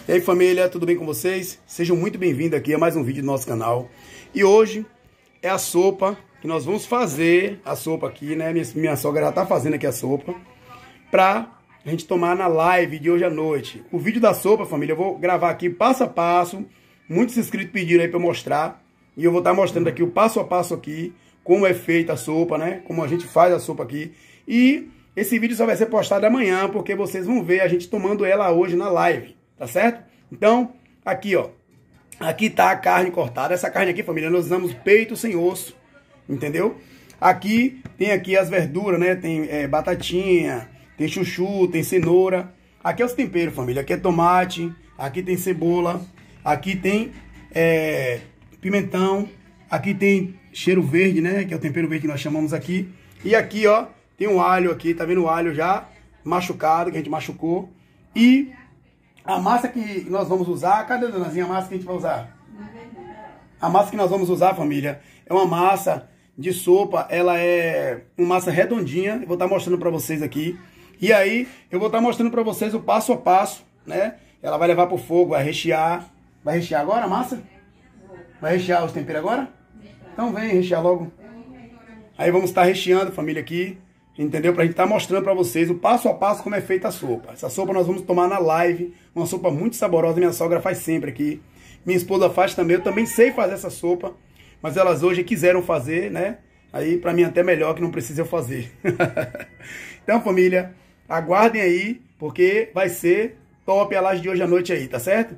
E aí família, tudo bem com vocês? Sejam muito bem-vindos aqui a mais um vídeo do nosso canal. E hoje é a sopa que nós vamos fazer, a sopa aqui, né? Minha sogra já tá fazendo aqui a sopa pra a gente tomar na live de hoje à noite. O vídeo da sopa, família, eu vou gravar aqui passo a passo. Muitos inscritos pediram aí pra eu mostrar. E eu vou estar mostrando aqui o passo a passo aqui, como é feita a sopa, né? Como a gente faz a sopa aqui. E esse vídeo só vai ser postado amanhã, porque vocês vão ver a gente tomando ela hoje na live. Tá certo? Então, aqui ó, aqui tá a carne cortada. Essa carne aqui, família, nós usamos peito sem osso, entendeu? Aqui, tem aqui as verduras, né? Tem batatinha, tem chuchu, tem cenoura. Aqui é os temperos, família. Aqui é tomate, aqui tem cebola, aqui tem pimentão, aqui tem cheiro verde, né? Que é o tempero verde que nós chamamos aqui. E aqui, ó, tem um alho aqui, tá vendo o alho já machucado, que a gente machucou. E a massa que nós vamos usar, cadê, donazinha, a massa que a gente vai usar? A massa que nós vamos usar, família, é uma massa de sopa, ela é uma massa redondinha, eu vou estar mostrando para vocês aqui. E aí, eu vou estar mostrando para vocês o passo a passo, né? Ela vai levar pro fogo, vai rechear. Vai rechear agora a massa? Vai rechear os temperos agora? Então vem rechear logo. Aí vamos estar recheando, família, aqui. Entendeu? Pra gente estar mostrando pra vocês o passo a passo como é feita a sopa. Essa sopa nós vamos tomar na live. Uma sopa muito saborosa. Minha sogra faz sempre aqui. Minha esposa faz também. Eu também sei fazer essa sopa. Mas elas hoje quiseram fazer, né? Aí pra mim até melhor que não precisa eu fazer. Então, família, aguardem aí. Porque vai ser top a laje de hoje à noite aí, tá certo?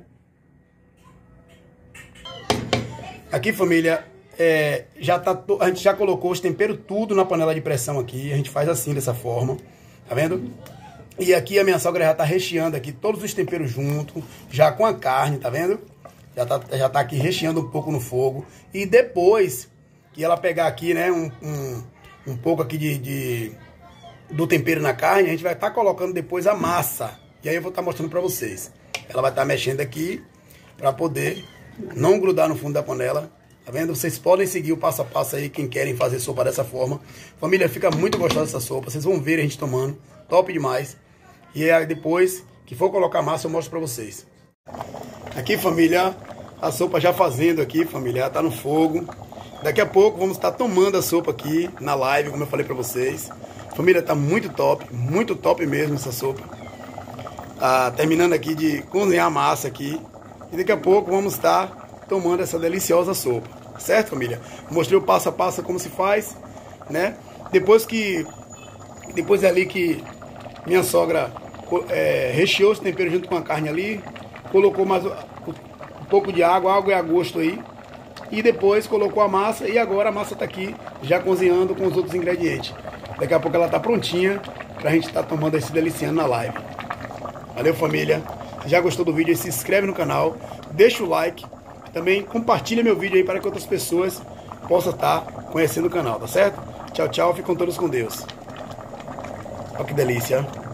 Aqui, família, a gente já colocou os temperos tudo na panela de pressão aqui. A gente faz assim, dessa forma, tá vendo? E aqui a minha sogra já tá recheando aqui todos os temperos junto, já com a carne, tá vendo? Já tá aqui recheando um pouco no fogo. E depois que ela pegar aqui, né, um pouco aqui do tempero na carne, a gente vai estar colocando depois a massa. E aí eu vou estar mostrando pra vocês. Ela vai estar mexendo aqui pra poder não grudar no fundo da panela. Tá vendo? Vocês podem seguir o passo a passo aí, quem querem fazer sopa dessa forma. Família, fica muito gostosa essa sopa. Vocês vão ver a gente tomando. Top demais. E aí depois que for colocar a massa, eu mostro pra vocês. Aqui, família, a sopa já fazendo aqui, família. Tá no fogo. Daqui a pouco vamos estar tomando a sopa aqui na live, como eu falei pra vocês. Família, tá muito top mesmo essa sopa. Tá terminando aqui de cozinhar a massa aqui. E daqui a pouco vamos estar tomando essa deliciosa sopa, certo, família? Mostrei o passo a passo como se faz, né? Depois ali que minha sogra recheou os temperos junto com a carne ali, colocou mais um pouco de água é a gosto aí, e depois colocou a massa, e agora a massa tá aqui já cozinhando com os outros ingredientes. Daqui a pouco ela tá prontinha pra gente estar tomando esse deliciando na live. Valeu, família! Se já gostou do vídeo, se inscreve no canal, deixa o like. Também compartilha meu vídeo aí para que outras pessoas possam estar conhecendo o canal, tá certo? Tchau, tchau. Fiquem todos com Deus. Olha que delícia.